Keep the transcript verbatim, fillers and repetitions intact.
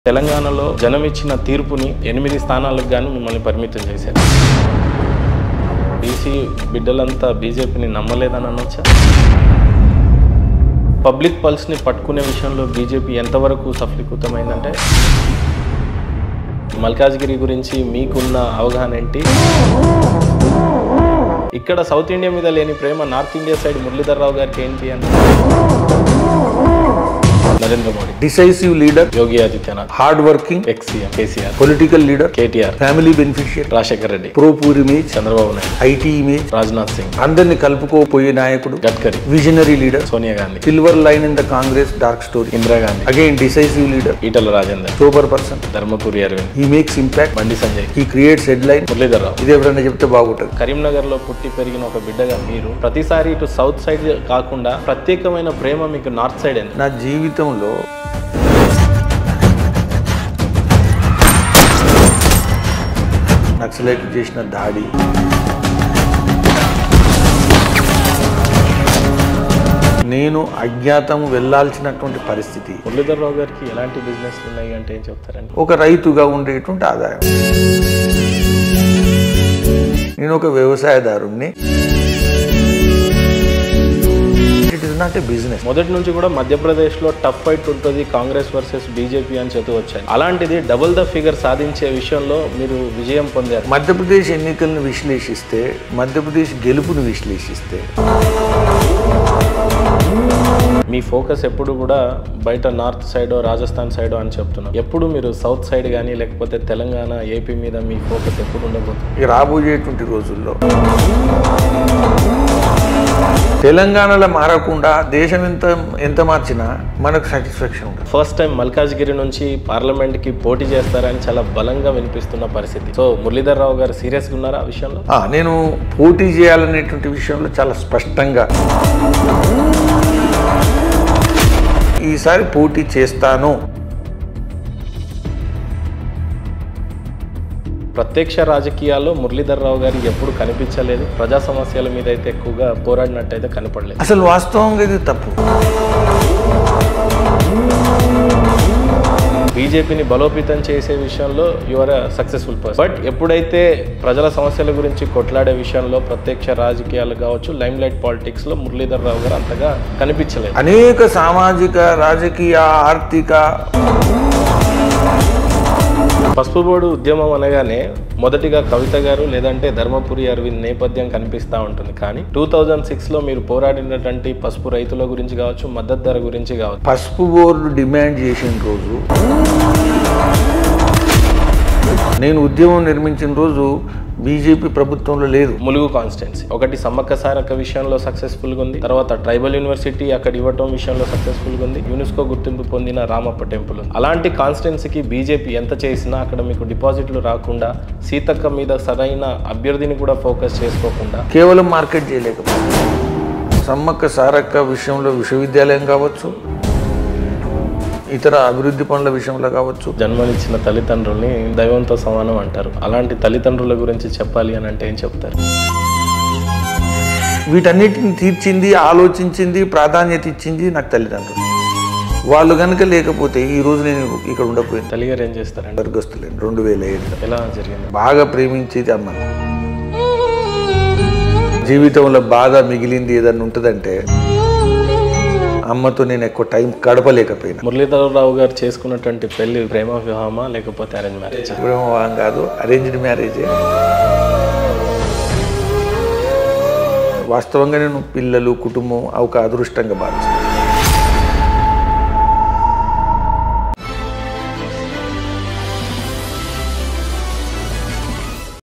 తెలంగాణలో జనం ఇచ్చిన తీర్పుని ఎనిమిది స్థానాలకు గాను మిమ్మల్ని పరిమితం చేశారు. బీసీ బిడ్డలంతా బీజేపీని నమ్మలేదని అనొచ్చా? పబ్లిక్ పల్స్ని పట్టుకునే విషయంలో బీజేపీ ఎంతవరకు సఫలీకృతమైందంటే, మల్కాజ్గిరి గురించి మీకున్న అవగాహన ఏంటి? ఇక్కడ సౌత్ ఇండియా మీద లేని ప్రేమ north India side Muralidhar Rao గారికి ఏంటి అని? Narendra Modi decisive leader Yogi Adityanath, hard working ex CM KCR, political leader KTR, family beneficiary Rajasekhar Reddy, pro poor image Chandrababu Naidu, IT image Rajnath Singh, అందరిని కలుపుకోపోయే నాయకుడు Gadkari, visionary leader Sonia Gandhi, silver line in the Congress dark story Indira Gandhi, again decisive leader Etela Rajender, super person Dharmapuri Arvind, he makes impact, Bandi Sanjay, he creates headline, Muralidhar Rao. ఇది ఎవరైనా చెప్తే బాగుంటుంది. కరీంనగర్ లో పుట్టి పెరిగిన ఒక బిడ్డగా మీరు ప్రతిసారి ఇటు సౌత్ సైడ్ కాకుండా ప్రత్యేకమైన ప్రేమ మీకు నార్త్ సైడ్ ఎందుకు? నా జీవితంలో నక్సలైట్ చేసిన దాడి, నేను అజ్ఞాతం వెళ్లాల్సినటువంటి పరిస్థితి, మురళీధర్ రావు గారికి ఎలాంటి బిజినెస్ ఉన్నాయి అంటే ఏం చెప్తారండి? ఒక రైతుగా ఉండేటువంటి ఆదాయం, నేను ఒక వ్యవసాయదారుణ్ణి. It is not a business. మొదటి నుంచి కూడా మధ్యప్రదేశ్ లో టఫ్ ఫైట్ ఉంటుంది కాంగ్రెస్ వర్సెస్ బీజేపీ అని చెప్తూ వచ్చాయి. అలాంటిది డబుల్ ద ఫిగర్ సాధించే విషయంలో మీరు విజయం పొందారు. మధ్యప్రదేశ్ ఎన్నికలను విశ్లేషిస్తే, మధ్యప్రదేశ్ గెలుపును విశ్లేషిస్తే, మీ ఫోకస్ ఎప్పుడు కూడా బయట నార్త్ సైడ్ రాజస్థాన్ సైడ్ అని చెప్తున్నారు. ఎప్పుడు మీరు సౌత్ సైడ్ కానీ లేకపోతే తెలంగాణ ఏపీ మీద మీ ఫోకస్ ఎప్పుడు ఉండబోతుంది? ఇక రాబోయేటువంటి రోజుల్లో తెలంగాణలో మారకుండా దేశం ఎంత ఎంత మార్చినా మనకు సాటిస్ఫాక్షన్ ఉంటుంది. ఫస్ట్ టైం మల్కాజ్గిరి నుంచి పార్లమెంట్ కి పోటీ చేస్తారని చాలా బలంగా వినిపిస్తున్న పరిస్థితి. సో మురళీధర్ రావు గారు సీరియస్గా ఉన్నారా ఆ విషయంలో? నేను పోటీ చేయాలనేటువంటి విషయంలో చాలా స్పష్టంగా ఈసారి పోటీ చేస్తాను. ప్రత్యక్ష రాజకీయాల్లో మురళీధర్ రావు గారు ఎప్పుడు కనిపించలేదు. ప్రజా సమస్యల మీద అయితే ఎక్కువగా పోరాడినట్టయితే కనపడలేదు. అసలు వాస్తవంగా ఇది తప్పు. బీజేపీని బలోపేతం చేసే విషయంలో యువర్ సక్సెస్ఫుల్ పర్సన్. బట్ ఎప్పుడైతే ప్రజల సమస్యల గురించి కొట్లాడే విషయంలో ప్రత్యక్ష రాజకీయాలు కావచ్చు, లైమ్ లైట్ పాలిటిక్స్ లో మురళీధర్ రావు గారు అంతగా కనిపించలేదు. అనేక సామాజిక, రాజకీయ, ఆర్థిక పసుపు బోర్డు ఉద్యమం అనగానే మొదటిగా కవిత గారు లేదంటే ధర్మపురి అరవింద్ నేపథ్యం కనిపిస్తూ ఉంటుంది. కానీ టూ థౌజండ్ సిక్స్ లో మీరు పోరాడినటువంటి పసుపు రైతుల గురించి కావచ్చు, మద్దతు ధర గురించి కావచ్చు, పసుపు బోర్డు డిమాండ్ చేసిన రోజు, నేను ఉద్యమం నిర్మించిన రోజు బీజేపీ ప్రభుత్వంలో లేదు. ములుగు కాన్స్టిట్యున్సీ ఒకటి సమ్మక్క సారక్క విషయంలో సక్సెస్ఫుల్గా ఉంది. తర్వాత ట్రైబల్ యూనివర్సిటీ అక్కడ ఇవ్వటం విషయంలో సక్సెస్ఫుల్గా ఉంది. యునెస్కో గుర్తింపు పొందిన రామప్ప టెంపుల్ ఉంది. అలాంటి కాన్స్టిట్యున్సీకి బీజేపీ ఎంత చేసినా అక్కడ మీకు డిపాజిట్లు రాకుండా, సీతక్క మీద సరైన అభ్యర్థిని కూడా ఫోకస్ చేసుకోకుండా కేవలం మార్కెట్ చేయలేకపోయింది. సమ్మక్క సారక్క విషయంలో విశ్వవిద్యాలయం కావచ్చు, ఇతర అభివృద్ధి పనుల విషయంలో కావచ్చు, జన్మనిచ్చిన తల్లిదండ్రుల్ని దైవంతో సమానం అంటారు. అలాంటి తల్లిదండ్రుల గురించి చెప్పాలి అని అంటే ఏం చెప్తారు? వీటన్నిటిని తీర్చింది, ఆలోచించింది, ప్రాధాన్యత ఇచ్చింది నాకు తల్లిదండ్రులు. వాళ్ళు కనుక లేకపోతే ఈ రోజు నేను ఇక్కడ ఉండకపోయింది. తల్లిగారు ఏం చేస్తారండి? స్వర్గస్తులేను. రెండు వేల ఏడులో ఎలా జరిగింది? బాగా ప్రేమించేది అమ్మ. జీవితంలో బాధ మిగిలింది ఏదన్నా ఉంటుందంటే అమ్మతో నేను ఎక్కువ టైం గడపలేకపోయినా. మురళీధర్ రావు గారు చేసుకున్నటువంటి పెళ్లి ప్రేమ వివాహమా లేకపోతే అరేంజ్ మ్యారేజ్? ప్రేమ వివాహం కాదు, అరేంజ్డ్ మ్యారేజే. వాస్తవంగా నేను పిల్లలు, కుటుంబం ఒక అదృష్టంగా భావిస్తాను.